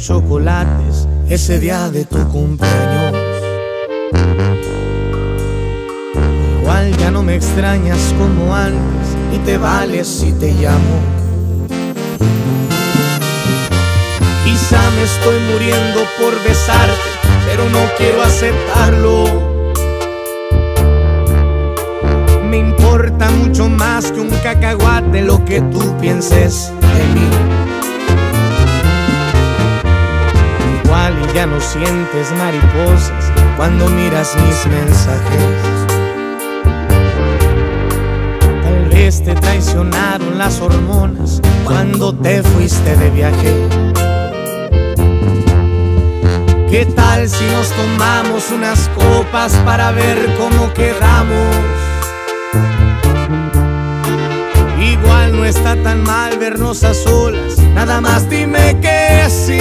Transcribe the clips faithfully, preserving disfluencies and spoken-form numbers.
chocolates ese día de tu cumpleaños. Igual ya no me extrañas como antes y te vales si te llamo. Quizá me estoy muriendo por besarte, pero no quiero aceptarlo. Me importa mucho más que un cacahuate lo que tú pienses de mí. Igual y ya no sientes mariposas cuando miras mis mensajes. Tal vez te traicionaron las hormonas cuando te fuiste de viaje. ¿Qué tal si nos tomamos unas copas para ver cómo quedamos? Igual no está tan mal vernos a solas, nada más dime que sí.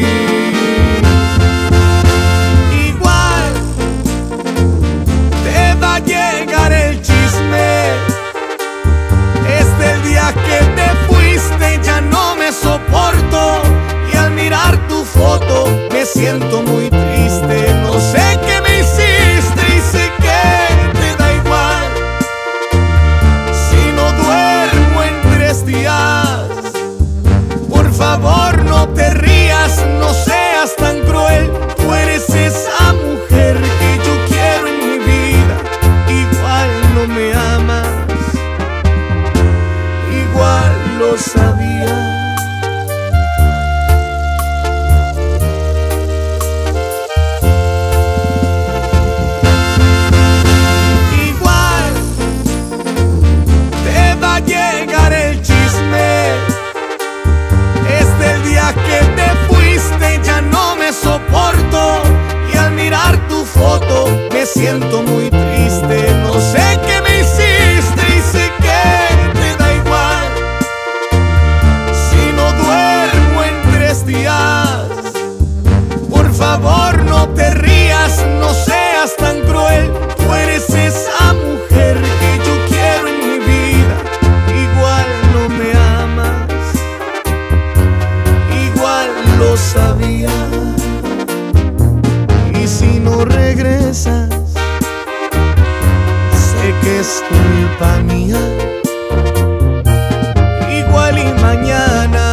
Igual te va a llegar el chisme. Este el día que te fuiste, ya no me soporto. Y al mirar tu foto me siento muy triste. No sé qué me hiciste y sé que te da igual. Si no duermo en tres días, por favor no te rías, no seas tan cruel. Tú eres esa mujer que yo quiero en mi vida. Igual no me amas, igual lo sabía. Que te fuiste, ya no me soporto. Y al mirar tu foto me siento muy triste. No sé qué me hiciste y sé que te da igual. Si no duermo en tres días, por favor no te rías, no seas tan cruel. Tú eres esa mujer que yo quiero en mi vida. Igual no me amas, lo sabía. Y si no regresas, sé que es culpa mía. Igual y mañana